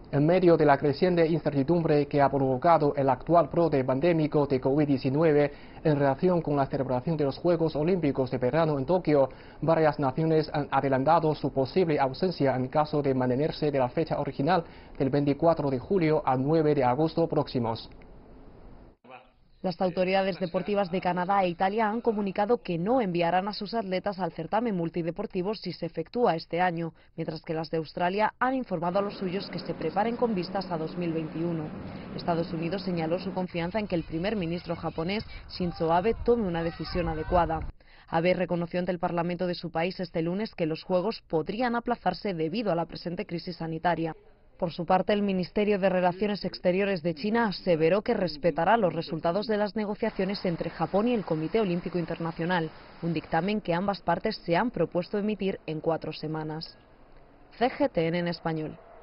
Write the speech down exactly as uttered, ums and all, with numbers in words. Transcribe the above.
En medio de la creciente incertidumbre que ha provocado el actual brote pandémico de COVID diecinueve en relación con la celebración de los Juegos Olímpicos de verano en Tokio, varias naciones han adelantado su posible ausencia en caso de mantenerse de la fecha original del veinticuatro de julio al nueve de agosto próximos. Las autoridades deportivas de Canadá e Italia han comunicado que no enviarán a sus atletas al certamen multideportivo si se efectúa este año, mientras que las de Australia han informado a los suyos que se preparen con vistas a dos mil veintiuno. Estados Unidos señaló su confianza en que el primer ministro japonés, Shinzo Abe, tome una decisión adecuada. Abe reconoció ante el Parlamento de su país este lunes que los Juegos podrían aplazarse debido a la presente crisis sanitaria. Por su parte, el Ministerio de Relaciones Exteriores de China aseveró que respetará los resultados de las negociaciones entre Japón y el Comité Olímpico Internacional, un dictamen que ambas partes se han propuesto emitir en cuatro semanas. C G T N en español.